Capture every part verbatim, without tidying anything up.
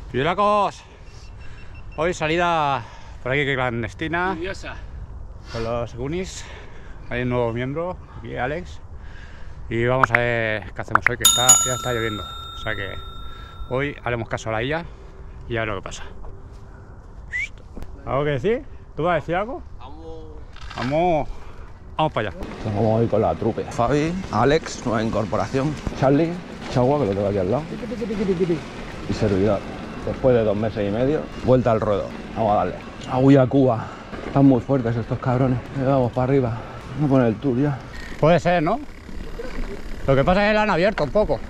Fiulacos, hoy salida por aquí que clandestina. Curiosa. Con los Gunis. Hay un nuevo miembro, aquí Alex. Y vamos a ver qué hacemos hoy, que está, ya está lloviendo. O sea que hoy haremos caso a la I A y a ver lo que pasa. ¿Algo que decir? ¿Tú vas a decir algo? Vamos. Vamos, vamos para allá. Vamos hoy con la trupe. Fabi, Alex, nueva incorporación. Charlie, Chagua, que lo tengo aquí al lado. Y servidor. Después de dos meses y medio, vuelta al ruedo. Vamos a darle. Agua a Cuba. Están muy fuertes estos cabrones. Vamos para arriba. Vamos a poner el tour ya. Puede ser, ¿no? Lo que pasa es que la han abierto un poco.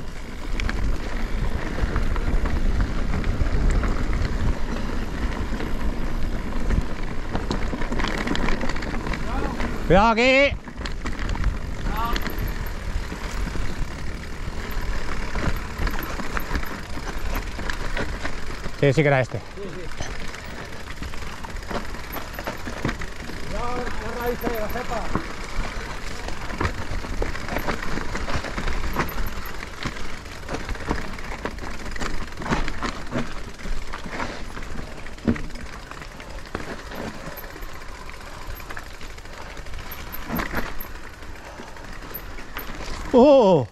Cuidado aquí. Sí, sí que era este. Sí, sí. Cuidado, la raíz de la cepa. ¡Oh!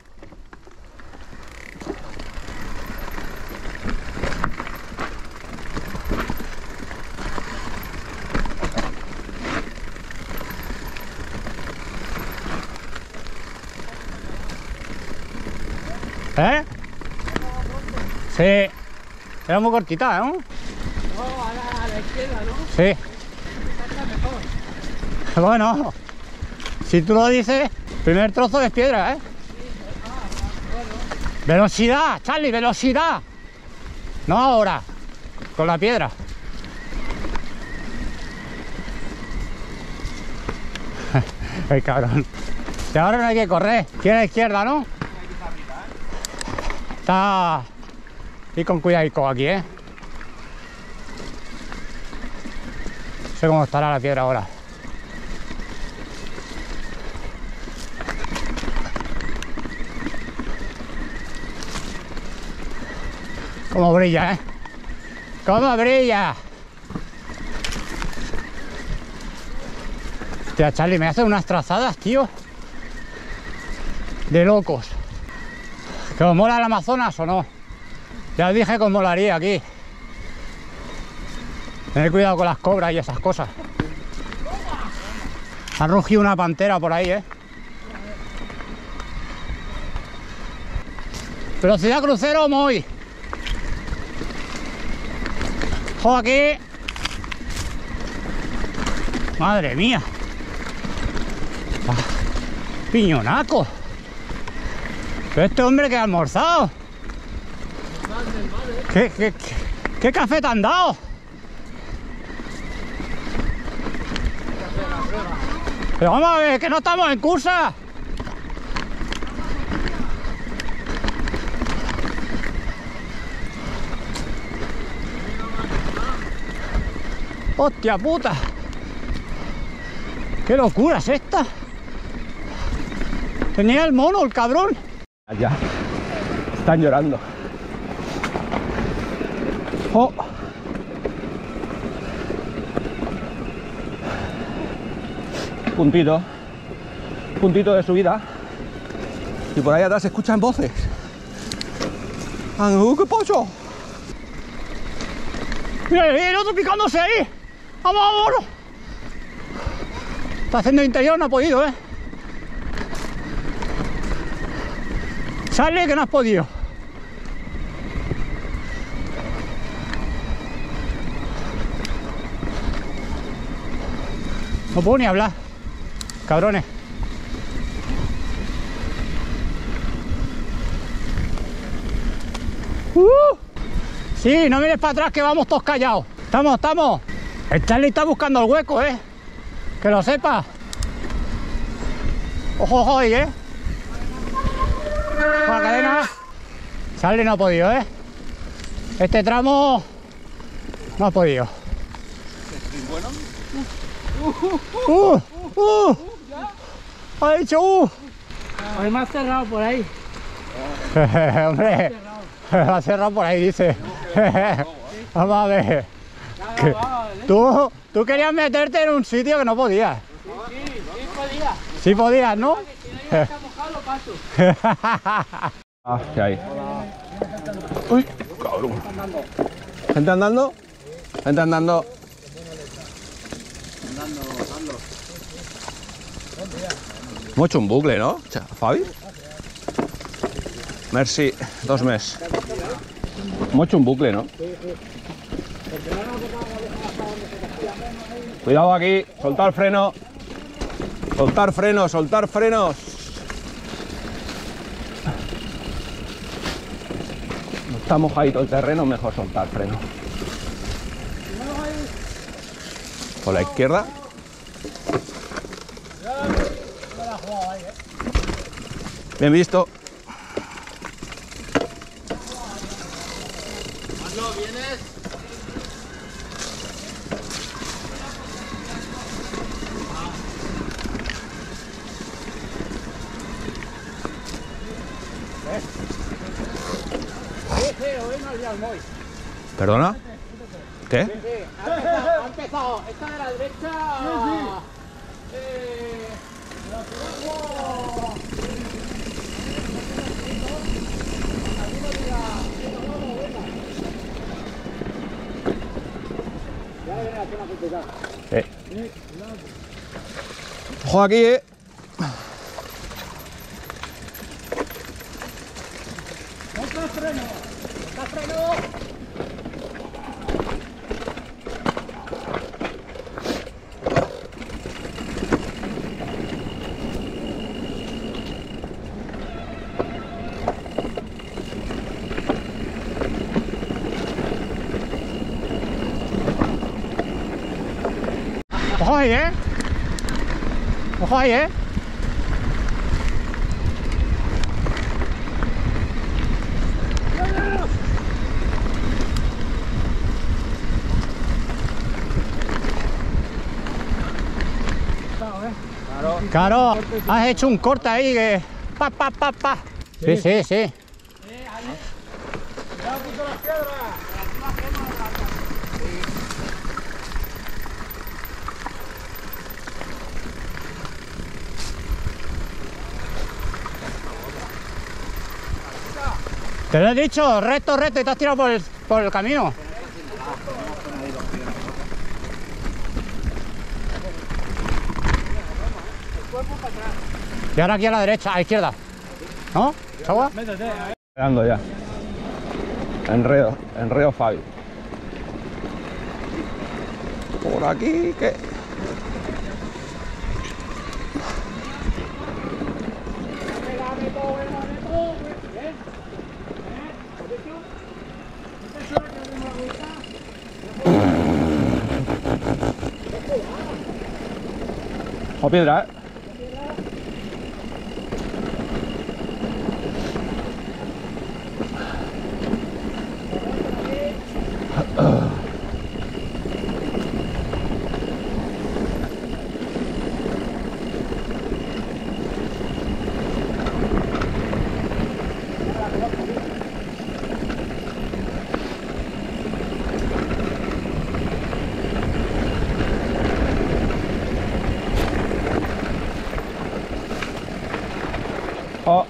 ¿Eh? Sí. Era muy cortita, ¿no? No, a la izquierda, ¿no? Sí. Está mejor. Bueno, si tú lo dices, primer trozo es piedra, ¿eh? Velocidad, Charlie, velocidad. No ahora, con la piedra. El cabrón. Y ahora no hay que correr. Quiere a la izquierda, ¿no? Está... Y con cuidado aquí, ¿eh? No sé cómo estará la piedra ahora. Cómo brilla, ¿eh? Cómo brilla. Hostia, Charlie, me hace unas trazadas, tío. De locos. ¿Que os mola el Amazonas o no? Ya os dije que os molaría aquí. Tener cuidado con las cobras y esas cosas. Ha rugido una pantera por ahí, ¿eh? Velocidad crucero, muy. ¡Ojo aquí! ¡Madre mía! Ah, ¡piñonaco! ¿Pero este hombre que ha almorzado? ¿Qué, qué, qué, qué café te han dado? Pero vamos a ver, que no estamos en cursa. ¡Hostia puta! ¡Qué locura es esta! Tenía el mono, el cabrón. Ya. Están llorando. Oh. Puntito. Puntito de subida. Y por ahí atrás se escuchan voces. ¡Uh, qué pocho! ¡Mira, el otro picándose ahí! ¡Vamos, vamos! Está haciendo interior, no ha podido, ¿eh? Charlie, que no has podido. No puedo ni hablar. Cabrones. ¡Uh! Sí, no mires para atrás que vamos todos callados. Estamos, estamos. El Charlie está buscando el hueco, ¿eh? Que lo sepa. Ojo, ojo ahí, ¿eh? Con la cadena. Charlie no ha podido, ¿eh? Este tramo no ha podido. Uh, uh, ha dicho uh. Hay más cerrado por ahí. Hombre, La ha cerrado por ahí, dice. Vamos a ver. Que tú, tú querías meterte en un sitio que no podías. Sí, sí, sí podía. Sí podías, ¿no? Si no está mojado, lo paso. Ah, ¿qué hay? Uy, cabrón. ¿Gente andando? Gente andando. Hemos hecho un bucle, ¿no? Fabi. Merci, dos meses. Hemos hecho un bucle, ¿no? Cuidado aquí, soltar freno. Soltar frenos, soltar frenos. No está mojadito el terreno, mejor soltar freno. Por la izquierda. Bien visto. ¿Cuándo vienes? ¿Perdona? ¿Qué? Sí, ha empezado, ha empezado. Esta de la derecha. Eh, Eh. Ojo aquí, eh. ¡Monta freno! ¡Monta freno! Ojo ahí, ¿eh? Ojo ahí, ¿eh? Claro, has hecho un corte ahí que... Pa, pa, pa, pa. Sí, sí, sí. Te lo he dicho, recto, recto, y te has tirado por el, por el camino. Y ahora aquí a la derecha, a la izquierda. ¿No? ¿Chagua? Quedando ya. Enredo, enredo Fabi. Por aquí, ¿qué? O piedra, ¿eh? Oh.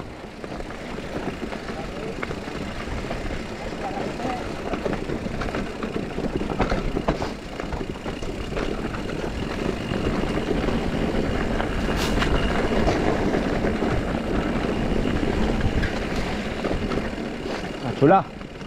La chula.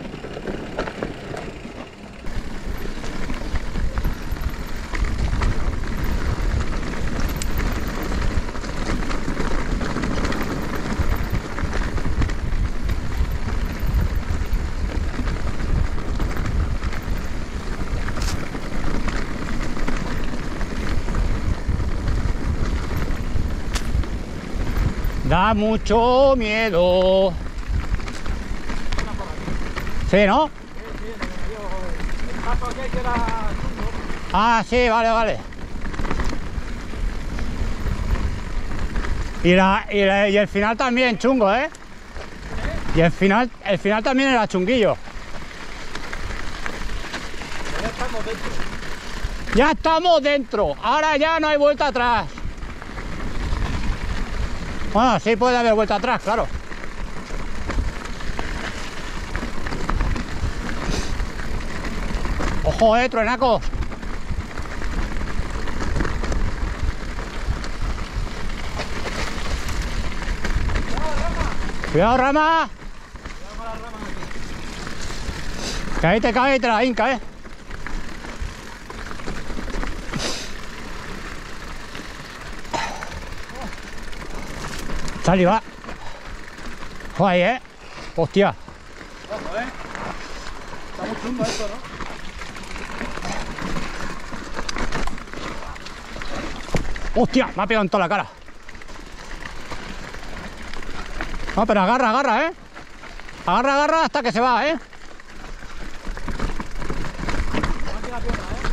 Da mucho miedo. Sí, ¿no? Ah, sí, vale, vale. Y, la, y, la, y el final también chungo, ¿eh? Y el final, el final también era chunguillo. Ya estamos dentro. ¡Ya estamos dentro! Ahora ya no hay vuelta atrás. Bueno, sí puede haber vuelta atrás, claro. ¡Ojo, eh, truenacos! ¡Cuidado, rama! Cuidado con las ramas aquí. Que ahí te cae y te la hinca, eh. Charlie, va. Joder, eh. Hostia. Ojo, eh. Está muy chungo esto, ¿no? Hostia, me ha pegado en toda la cara. No, pero agarra, agarra, eh. Agarra, agarra hasta que se va, eh. Aquí la pierna, eh.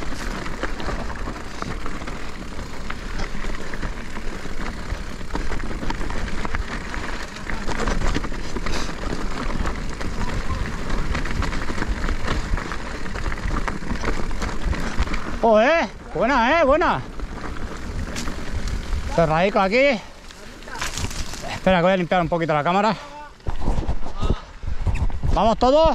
Joder, buena, eh, buena. Cerradico aquí. Espera, que voy a limpiar un poquito la cámara. ¿Vamos todos?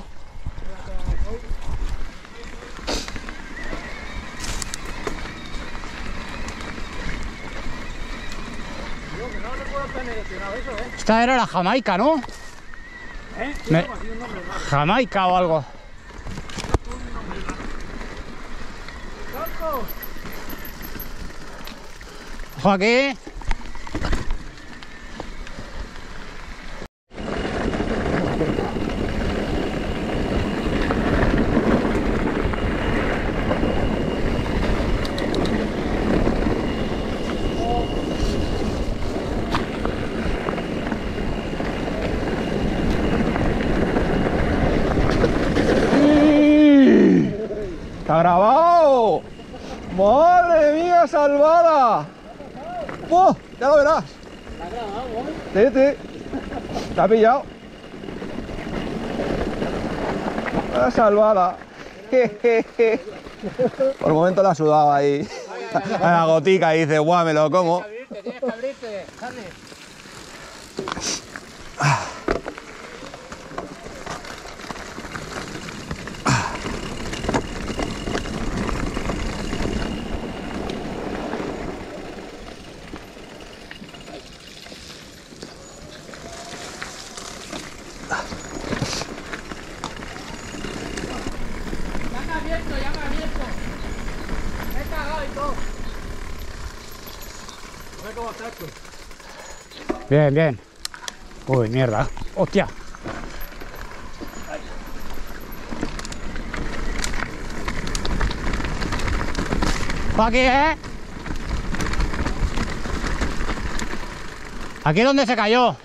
Digo que no recuerdo tan direccionado eso, eh. Esta era la Jamaica, ¿no? ¿Eh? Me- Tiene un nombre raro. Jamaica o algo. ¡Casco! Ojo aquí. ¡Está grabado! ¡Madre mía, salvada! ¡Oh! Ya lo verás. ¿La has grabado, güey? Sí, sí. Te ha pillado. La salvada. Por el momento la sudaba ahí. A la gotica y dice, guau, me lo como. Tienes que abrirte, tienes que abrirte, Charlie. Ya me ha abierto, ya me ha abierto. Me he cagado y todo. A ver cómo está esto. Bien, bien. Uy, mierda. Hostia. Ojo aquí, ¿eh? Aquí es donde se cayó.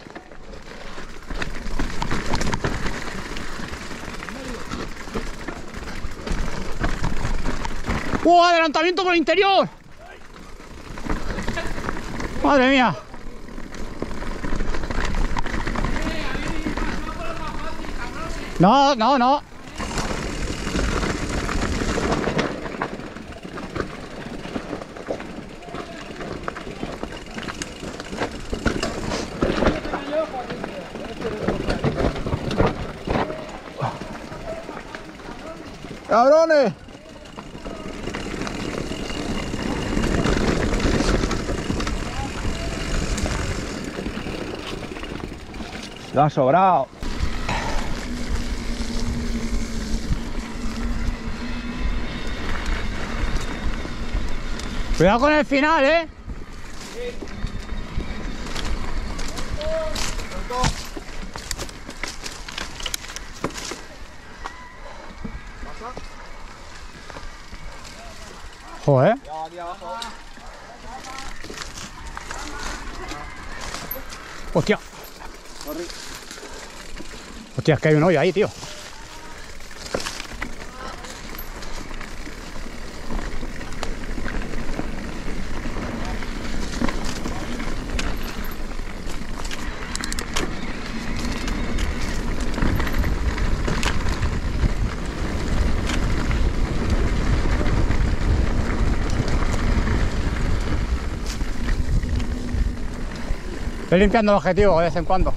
¡Uh! ¡Adelantamiento por el interior! ¡Madre mía! No, no, no. ¡Cabrones! Lo ha sobrado. Cuidado con el final, ¿eh? Joder. Hostia. Hostia, es que hay un hoyo ahí, tío. Estoy limpiando el objetivo de vez en cuando.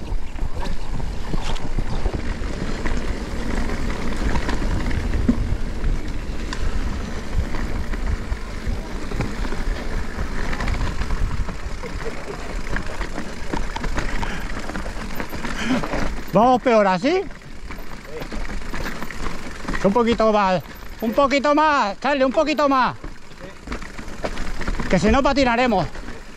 Vamos peor así. Un poquito más. Un poquito más. Charlie, un poquito más. Que si no patinaremos.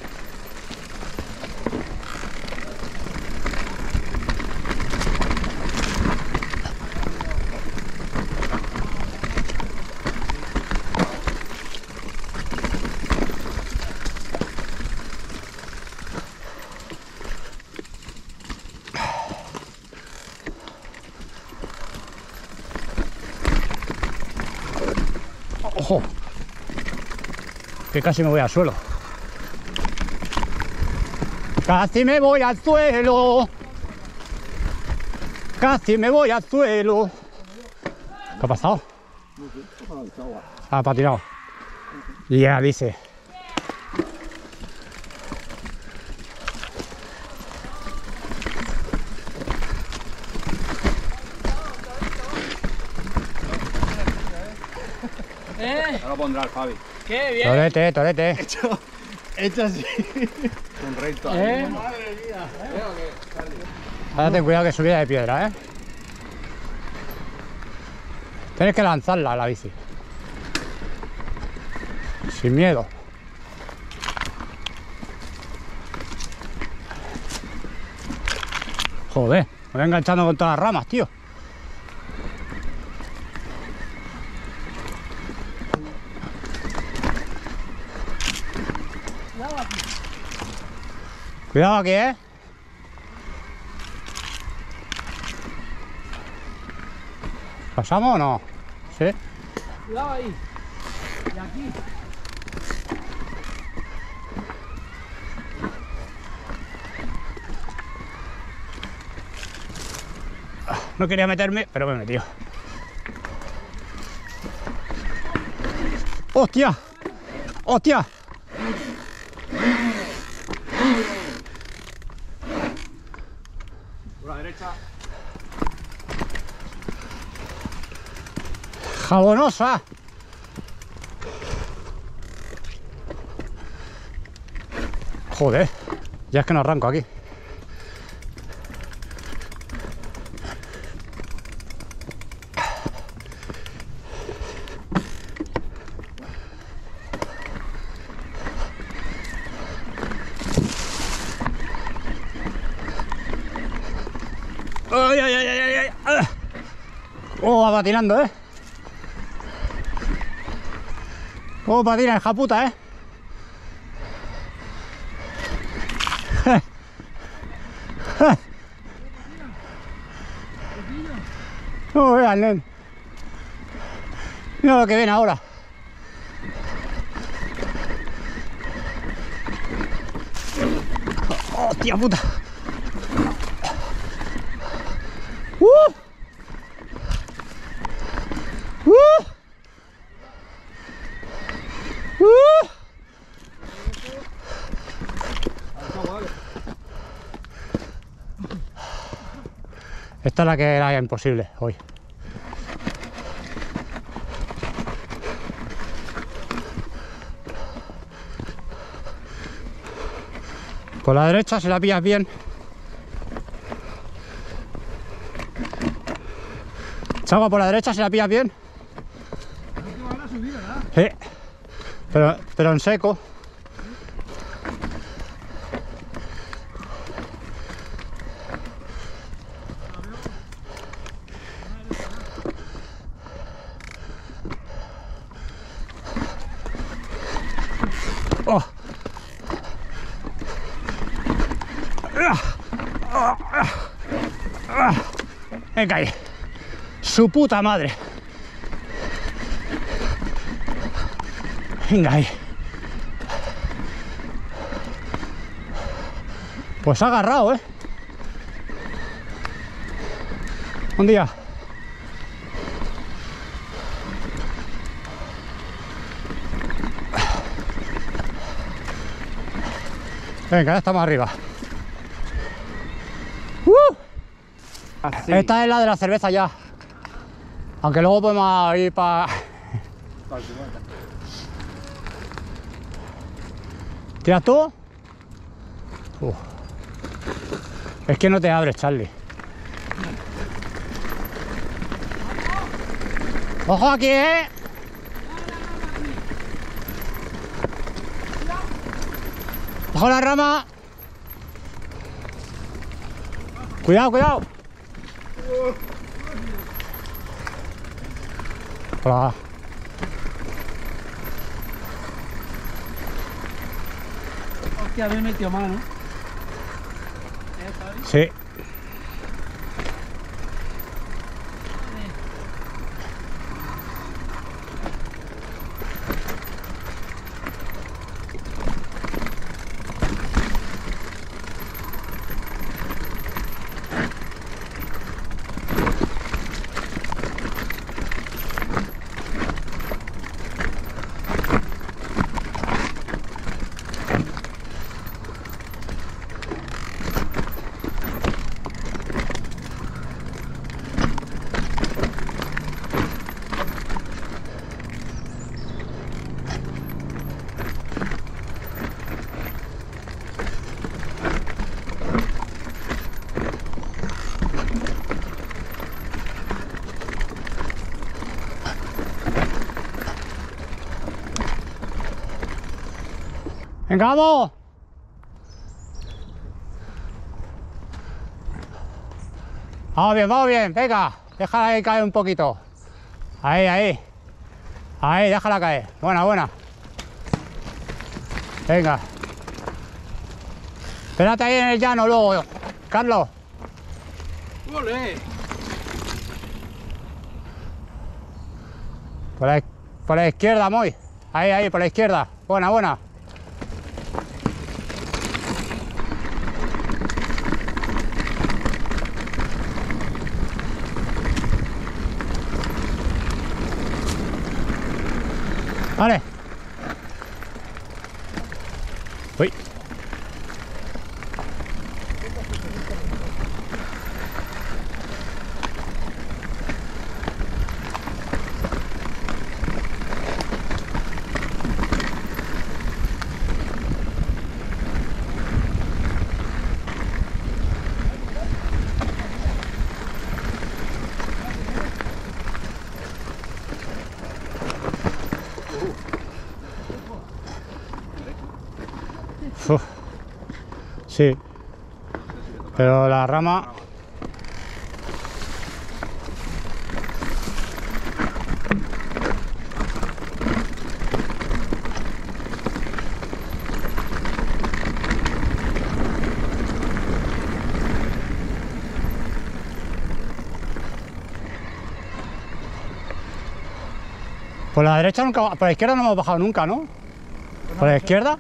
¡Ojo! Que casi me voy al suelo. Casi me voy al suelo. Casi me voy al suelo. ¿Qué ha pasado? Ah, patinado. Ya, yeah, dice. ¿Eh? Ahora pondrá el Fabi. ¡Qué bien! Torete, torete. Hecho, hecho así. Un recto. ¿Eh? Madre mía. Ahora ten cuidado que subida de piedra, ¿eh? Tienes que lanzarla a la bici. Sin miedo. Joder, me voy enganchando con todas las ramas, tío. Cuidado aquí, ¿eh? ¿Pasamos o no? ¿Sí? Cuidado ahí. Y aquí. No quería meterme, pero me he metido. ¡Hostia! ¡Hostia! Por la derecha. ¡Jabonosa! Joder, ya es que no arranco aquí. ¡Ay, ay, ay, ay, ay! ¡Ah! ¡Oh, va patinando, eh! ¡Oh, patina, hija puta, eh! No vean, nen. Mira lo que ven ahora. ¡Hostia puta! ¡Uh! ¡Uh! ¡Uh! Esta es la que era imposible hoy. Por la derecha, si la pillas bien. Chagua, por la derecha, si la pillas bien. Sí. Pero, pero en seco. Oh. Me caí. Su puta madre. Venga ahí. Pues ha agarrado, ¿eh? Un día. Venga, ya estamos arriba. Así. Esta es la de la cerveza ya. Aunque luego podemos ir para... ¿Tiras tú? Uf. Es que no te abres, Charlie. ¡Ojo aquí, eh! ¡Ojo la rama! ¡Cuidado, cuidado! Hola. Hostia, me he metido mal, ¿no? Sí. ¡Venga, vamos! Vamos bien, vamos bien, venga, déjala ahí caer un poquito. Ahí, ahí. Ahí, déjala caer. Buena, buena. Venga. Espérate ahí en el llano luego, Carlos. ¡Ole! Por la, por la izquierda, Moy. Ahí, ahí, por la izquierda. Buena, buena. Vale. Uy. Uf, sí, pero la rama... Por la derecha nunca, por la izquierda no hemos bajado nunca, ¿no? ¿Por la izquierda?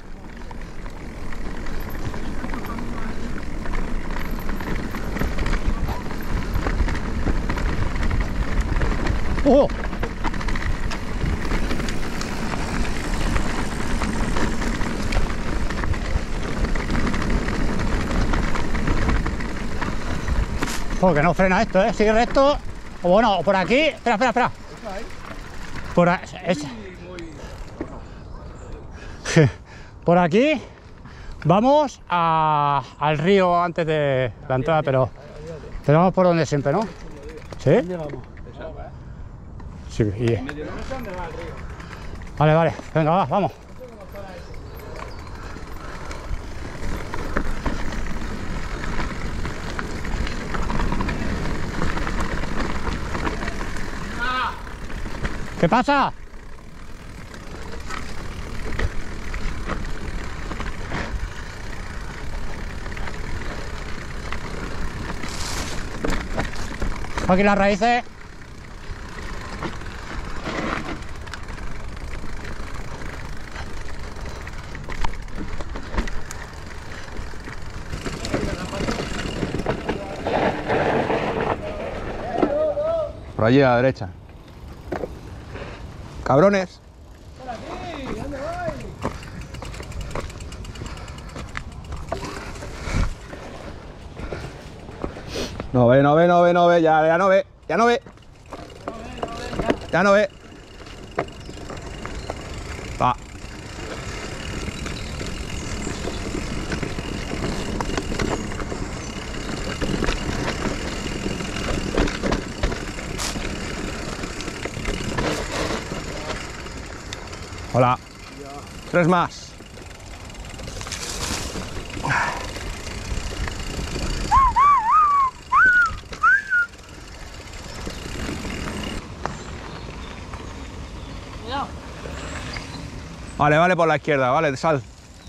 ¡Oh! Oh, que no frena esto, ¿eh? Sigue recto. O bueno, por aquí. Espera, espera, espera. Por, a... es... por aquí vamos a... al río antes de la entrada, pero... pero vamos por donde siempre, ¿no? ¿Sí? Sí, y... Vale, vale, venga, va, vamos. ¿Qué pasa? Aquí las raíces. Por allí a la derecha. Cabrones. ¡Por aquí! ¿Dónde vais? No ve, no ve, no ve, no ve, ya, ya no ve, ya no ve. Ya no ve. Va. Hola. Tres más. Vale, vale, por la izquierda, vale, sal.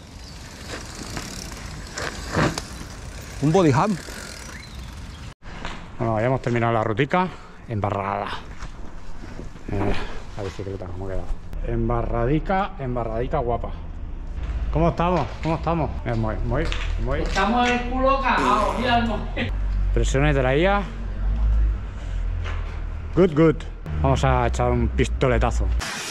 Un body ham. Bueno, ya hemos terminado la rutica. Embarrada. Eh, la bicicleta, cómo ha quedado. Embarradica, embarradica guapa. ¿Cómo estamos? ¿Cómo estamos? Eh, muy, muy, muy. Estamos el culo cagado, mira el móvil. Presiones de la I A. Good, good. Vamos a echar un pistoletazo.